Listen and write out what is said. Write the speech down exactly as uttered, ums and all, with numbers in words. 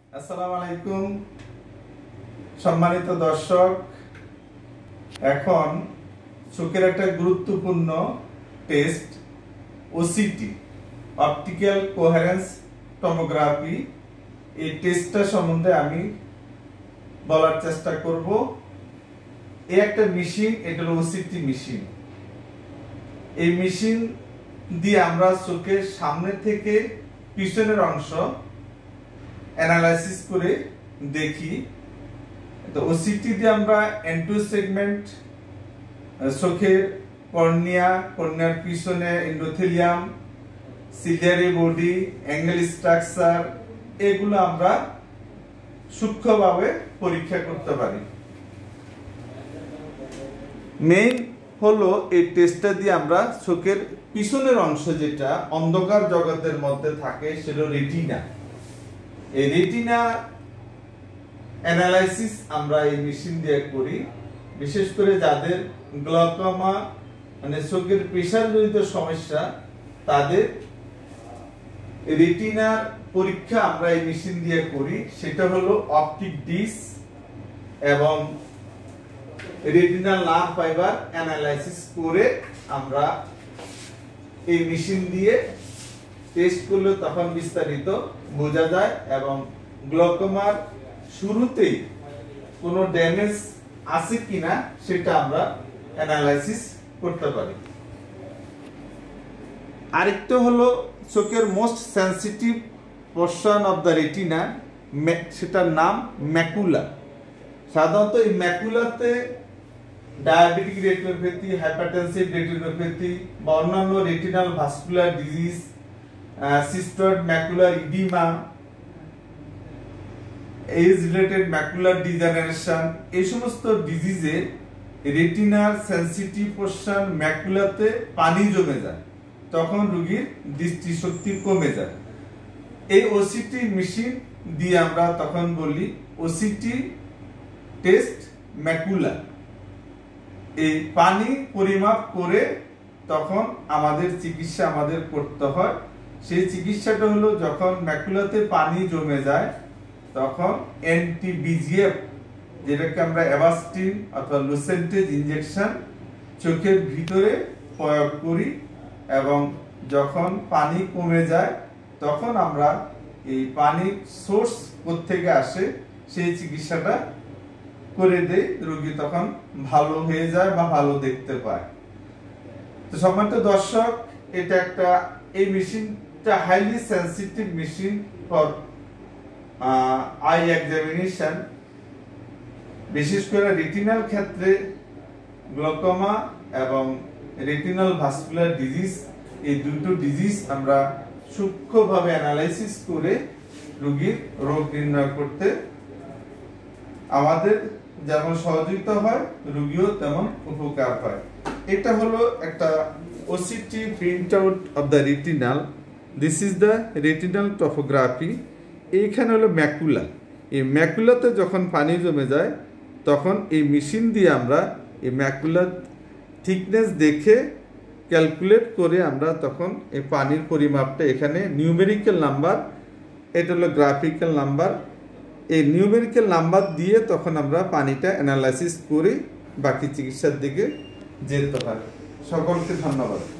আসসালামু আলাইকুম সম্মানিত দর্শক, এখন চোখের একটা গুরুত্বপূর্ণ test OCT optical coherence tomography, এই টেস্টটা সম্বন্ধে আমি বলার চেষ্টা করব। এই একটা মেশিন, এটা হলো ওসিটি মেশিন। এই মেশিন দিয়ে আমরা চোখের সামনে থেকে পিছনের অংশ অ্যানালাইসিস করে দেখি। তো ওসিটি দিয়ে আমরা এন্টো সেগমেন্ট, চোখের কর্নিয়া, কর্নিয়ার পিছনে endothelium, ciliary body, angle structure, এগুলো আমরা সূক্ষ্মভাবে পরীক্ষা করতে পারি। মেইন হলো এই টেস্টটা দিয়ে আমরা চোখের পিছনের অংশ, যেটা অন্ধকার জগতের মধ্যে থাকে, সেটা রেটিনা, এই রেটিনা অ্যানালাইসিস আমরা এই মেশিন দিয়ে করি। বিশেষ করে যাদের গ্লকোমা মানে চোখের প্রেসার জনিত সমস্যা, তাদের রেটিনার পরীক্ষা আমরা এই মেশিন দিয়ে করি। সেটা হলো অপটিক ডিস্ক এবং রেটিনাল নার্ভ ফাইবার অ্যানালাইসিস করে আমরা এই মেশিন দিয়ে টেস্ট করলে তখন বিস্তারিত বোঝা যায় এবং গ্লকোমার শুরুতেই কোনো ড্যামেজ আছে কিনা সেটা আমরা অ্যানালাইসিস করতে পারি। আরেকটা হলো চোখের most sensitive portion of the retina, সেটার নাম ম্যাকুলা। সাধারণত এই ম্যাকুলাতে ডায়াবেটিক রেটিনোপ্যাথি, হাইপারটেনসিভ রেটিনোপ্যাথি বা অন্যান্য retinal vascular disease, cystoid macular oedema, age related macular degeneration, এই সমস্ত ডিজিজে রেটিনার সেনসিটিভ পোরশন ম্যাকুলাতে পানি জমে যায়, তখন রোগীর দৃষ্টিশক্তি কমে যায়। এই ওসিটি মেশিন দিয়ে আমরা তখন বলি ওসিটি টেস্ট ম্যাকুলা। এই পানি পরিমাপ করে তখন আমাদের চিকিৎসা আমাদের করতে হয়। সেই চিকিৎসাটা হলো, যখন ম্যাকুলাতে পানি জমে যায় তখন অ্যান্টিবিজিএফ, যেটাকে আমরা অ্যাভাস্টিন অথবা লুসেন্টেজ ইনজেকশন চোখের ভিতরে প্রয়োগ করি এবং যখন পানি কমে যায় তখন আমরা এই পানির সোর্স কোত্থেকে আসে সেই চিকিৎসাটা করে দেই, রোগী তখন ভালো হয়ে যায় বা ভালো দেখতে পায়। তো সম্মানিত দর্শক, এটা একটা এই মেশিনটা highly sensitive machine for eye examination. বিশেষ করে রেটিনাল ক্ষেত্রে গ্লকোমা এবং রেটিনাল ভাস্কুলার ডিজিজ, এই দুটো ডিজিজ আমরা সূক্ষ্মভাবে অ্যানালাইসিস করে রোগীর রোগ নির্ণয় করতে আমাদের যেমন সহযোগিতা হয়, রোগীও তেমন উপকার হয়। এটা হলো একটা OCT print out of the retinal. This is the retinal topography. এইখানে হলো ম্যাকুলা। এই ম্যাকুলাতে যখন পানি জমে যায় তখন এই মেশিন দিয়ে আমরা এই ম্যাকুলার থিকনেস দেখে ক্যালকুলেট করে আমরা তখন এই পানির পরিমাপটা, এখানে নিউমেরিক্যাল নাম্বার, এটা হলো গ্রাফিক্যাল নাম্বার, এই নিউমেরিক্যাল নাম্বার দিয়ে তখন আমরা পানিটা অ্যানালাইসিস করি, বাকি চিকিৎসার দিকে যেতে হয়। সকলকে ধন্যবাদ।